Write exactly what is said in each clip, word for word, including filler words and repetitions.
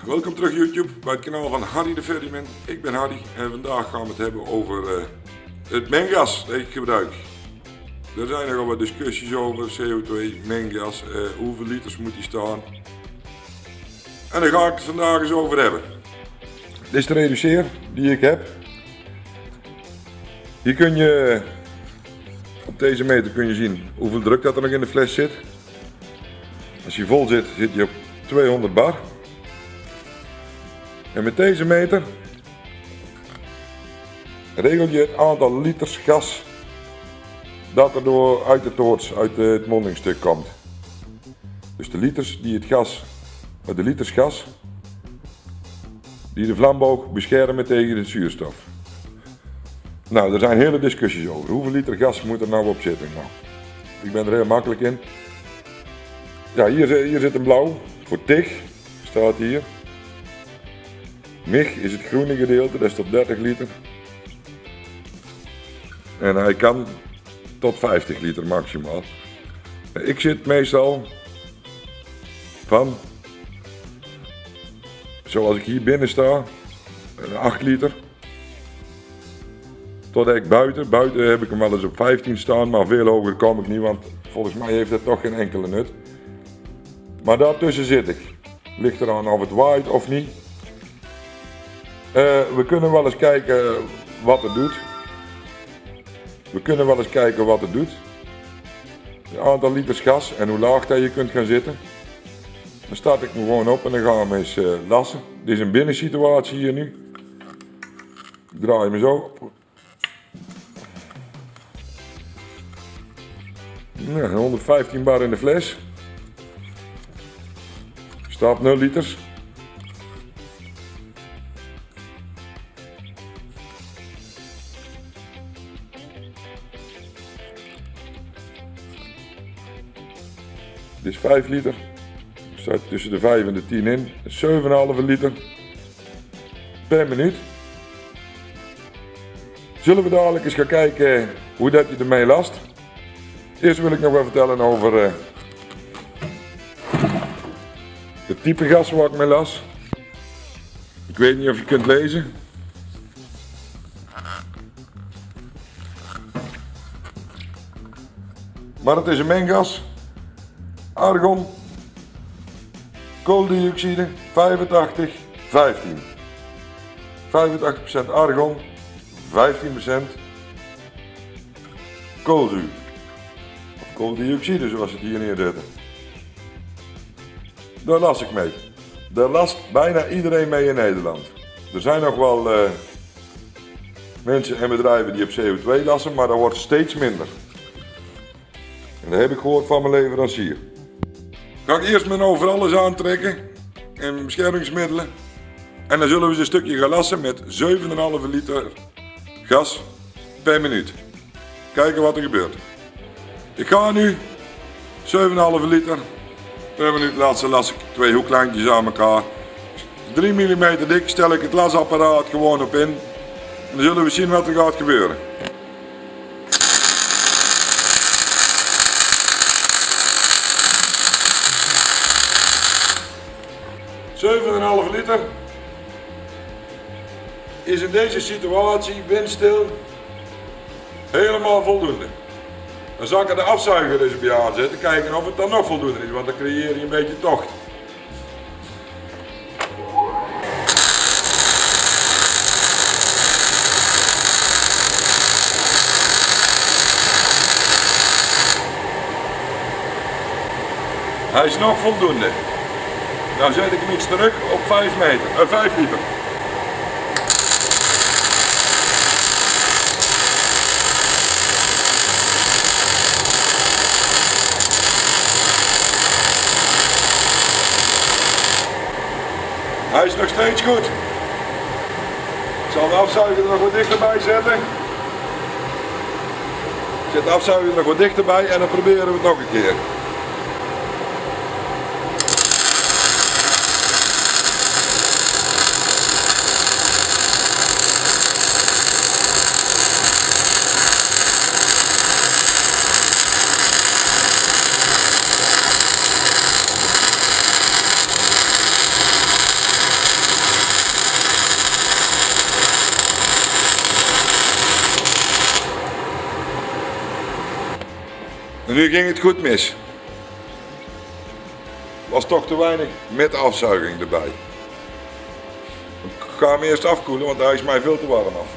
Welkom terug YouTube bij het kanaal van Harry de Ferryman. Ik ben Harry en vandaag gaan we het hebben over uh, het menggas dat ik gebruik. Er zijn nogal wat discussies over C O twee, menggas, uh, hoeveel liters moet die staan. En daar ga ik het vandaag eens over hebben. Dit is de reduceer die ik heb. Hier kun je, op deze meter kun je zien hoeveel druk dat er nog in de fles zit. Als hij vol zit, zit hij op tweehonderd bar. En met deze meter regel je het aantal liters gas dat er door uit de toorts, uit het mondingstuk komt. Dus de liters die het gas, de liters gas die de vlamboog beschermen tegen de zuurstof. Nou, er zijn hele discussies over. Hoeveel liter gas moet er nou op zitten? Nou, ik ben er heel makkelijk in. Ja, hier, hier zit een blauw voor tig, staat hier. Mig is het groene gedeelte, dat is tot dertig liter. En hij kan tot vijftig liter maximaal. Ik zit meestal van, zoals ik hier binnen sta, acht liter. Totdat ik buiten, buiten heb ik hem wel eens op vijftien staan, maar veel hoger kom ik niet, want volgens mij heeft het toch geen enkele nut. Maar daartussen zit ik. Ligt eraan of het waait of niet. Uh, we kunnen wel eens kijken wat het doet. We kunnen wel eens kijken wat het doet. Het aantal liters gas en hoe laag dat je kunt gaan zitten. Dan start ik me gewoon op en dan gaan we eens uh, lassen. Dit is een binnensituatie hier nu. Ik draai me zo. Ja, honderdvijftien bar in de fles. Staat nul liters. Dit is vijf liter. Staat tussen de vijf en de tien in. zeven komma vijf liter per minuut. Zullen we dadelijk eens gaan kijken hoe dat je ermee last. Eerst wil ik nog wel vertellen over uh, het type gas waar ik mee las. Ik weet niet of je kunt lezen. Maar het is een menggas. Argon, kooldioxide, vijfentachtig, vijftien. vijfentachtig procent argon, vijftien procent koolzuur. Of kooldioxide zoals het hier neerzetten. Daar las ik mee. Daar last bijna iedereen mee in Nederland. Er zijn nog wel uh, mensen en bedrijven die op C O twee lassen, maar dat wordt steeds minder. En dat heb ik gehoord van mijn leverancier. Ga ik eerst mijn overalles aantrekken en mijn beschermingsmiddelen. En dan zullen we eens een stukje gaan lassen met zeven komma vijf liter gas per minuut. Kijken wat er gebeurt. Ik ga nu zeven komma vijf liter per minuut lassen, las ik twee hoeklijntjes aan elkaar. drie millimeter dik stel ik het lasapparaat gewoon op in. En dan zullen we zien wat er gaat gebeuren. zeven komma vijf liter is in deze situatie windstil helemaal voldoende. Dan zal ik er de afzuiger eens bij aanzetten, kijken of het dan nog voldoende is, want dan creëer je een beetje tocht. Hij is nog voldoende. Dan zet ik hem iets terug op vijf meter, uh, vijf liter. Hij is nog steeds goed. Ik zal de afzuiger er nog wat dichterbij zetten. Ik zet de afzuiger er nog wat dichterbij en dan proberen we het nog een keer. En nu ging het goed mis. Was toch te weinig met afzuiging erbij. Ik ga hem eerst afkoelen, want hij is mij veel te warm af.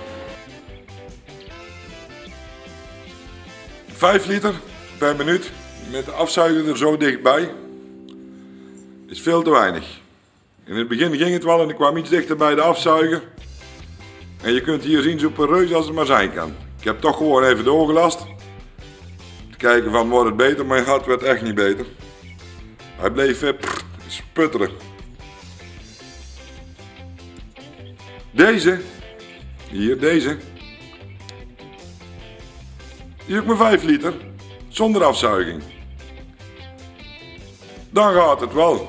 vijf liter per minuut met de afzuiger er zo dichtbij is veel te weinig. In het begin ging het wel en ik kwam iets dichter bij de afzuiger. En je kunt hier zien zo poreus als het maar zijn kan. Ik heb toch gewoon even doorgelast. Te kijken van wordt het beter, maar het werd echt niet beter. Hij bleef eh, pff, sputteren. Deze, hier deze, die ook maar vijf liter, zonder afzuiging. Dan gaat het wel.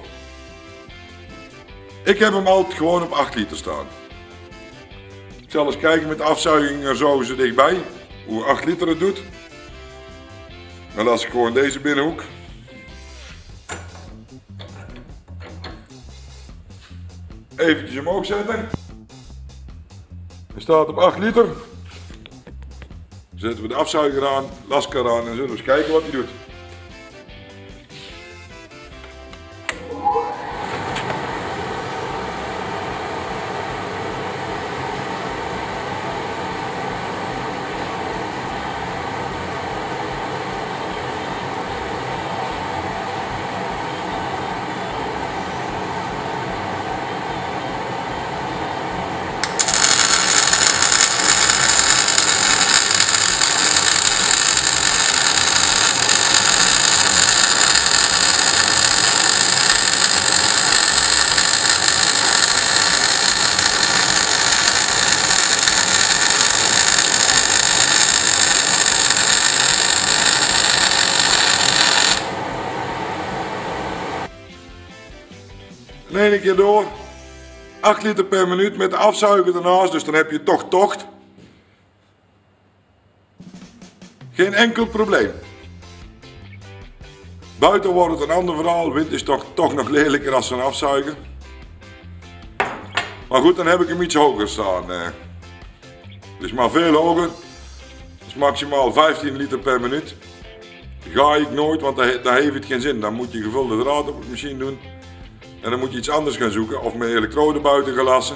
Ik heb hem altijd gewoon op acht liter staan. Ik zal eens kijken met de afzuiging er zo zo dichtbij, hoe acht liter het doet. Dan las ik gewoon deze binnenhoek. Eventjes omhoog zetten. Hij staat op acht liter. Dan zetten we de afzuiger aan, laskar aan en zullen we eens kijken wat hij doet. In één keer door, acht liter per minuut met de afzuiger ernaast, dus dan heb je toch tocht. Geen enkel probleem. Buiten wordt het een ander verhaal, wind is toch, toch nog lelijker als een afzuiger. Maar goed, dan heb ik hem iets hoger staan. Dus maar veel hoger, dus maximaal vijftien liter per minuut. Ga ik nooit, want daar heeft het geen zin. Dan moet je gevulde draad op de machine doen. En dan moet je iets anders gaan zoeken, of met elektroden buiten gelassen.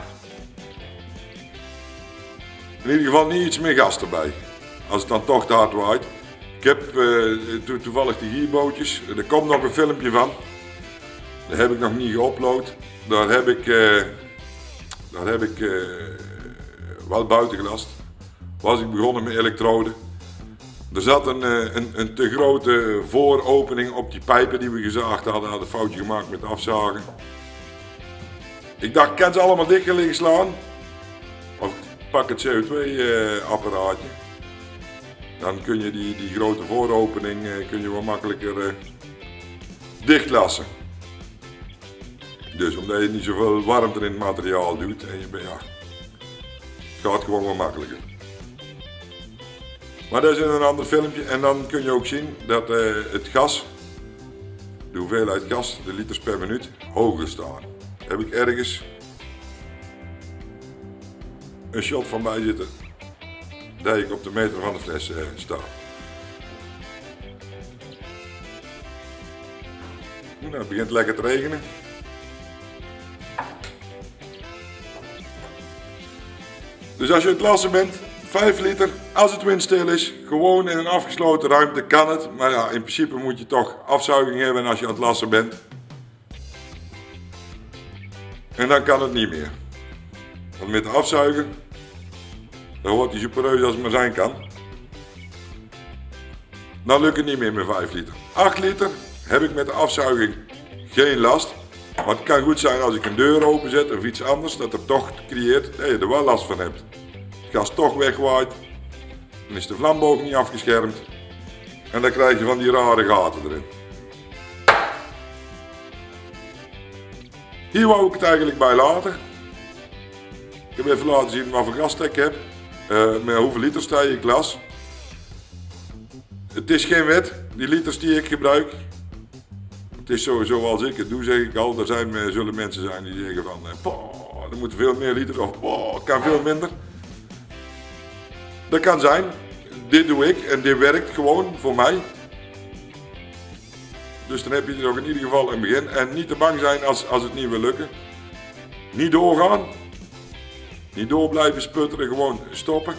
In ieder geval niet iets meer gas erbij, als het dan toch te hard waait. Ik heb uh, to toevallig die gierbootjes, er komt nog een filmpje van. Dat heb ik nog niet geüpload. Daar heb ik, uh, daar heb ik uh, wel buiten gelast. Was ik begonnen met elektroden. Er zat een, een, een te grote vooropening op die pijpen die we gezaagd hadden. Hadden een foutje gemaakt met afzagen. Ik dacht, ik kan ze allemaal dikker liggen slaan. Of ik pak het C O twee apparaatje. Dan kun je die, die grote vooropening kun je wat makkelijker uh, dichtlassen. Dus omdat je niet zoveel warmte in het materiaal doet. En je, ja, het gaat gewoon wat makkelijker. Maar dat is in een ander filmpje en dan kun je ook zien dat uh, het gas, de hoeveelheid gas, de liters per minuut, hoger staan. Daar heb ik ergens een shot van bij zitten, dat ik op de meter van de fles uh, sta. Nou, het begint lekker te regenen. Dus als je aan het lassen bent, vijf liter, als het windstil is, gewoon in een afgesloten ruimte kan het. Maar ja, in principe moet je toch afzuiging hebben als je aan het lassen bent. En dan kan het niet meer. Want met de afzuiger, dan wordt hij zo poreus als het maar zijn kan. Dan lukt het niet meer met vijf liter. acht liter heb ik met de afzuiging geen last. Maar het kan goed zijn als ik een deur openzet of iets anders, dat er toch creëert dat je er wel last van hebt. Het gas toch wegwaait, dan is de vlamboog niet afgeschermd en dan krijg je van die rare gaten erin. Hier wou ik het eigenlijk bij laten. Ik heb even laten zien wat voor gasstek ik heb, uh, met hoeveel liters sta je glas. Het is geen wet, die liters die ik gebruik. Het is zo zoals ik het doe, zeg ik al. Er zijn, zullen mensen zijn die zeggen van, poh, er moeten veel meer liters of poh, kan veel minder. Dat kan zijn. dit doe ik en dit werkt gewoon voor mij. Dus dan heb je nog in ieder geval een begin. En niet te bang zijn als, als het niet wil lukken. Niet doorgaan. Niet door blijven sputteren, gewoon stoppen.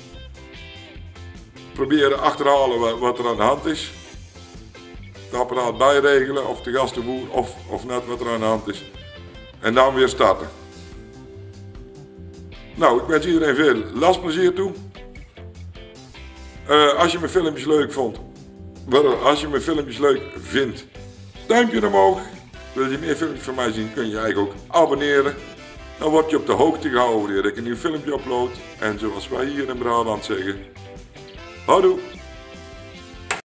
Proberen achterhalen wat er aan de hand is. Het apparaat bijregelen of de gastenvoer of, of net wat er aan de hand is. En dan weer starten. Nou, ik wens iedereen veel lastplezier toe. Uh, als je mijn filmpjes leuk vond, als je mijn filmpjes leuk vindt, duimpje omhoog. Wil je meer filmpjes van mij zien, kun je eigenlijk ook abonneren. Dan word je op de hoogte gehouden wanneer ik een nieuw filmpje upload. En zoals wij hier in Brabant zeggen, houdoe!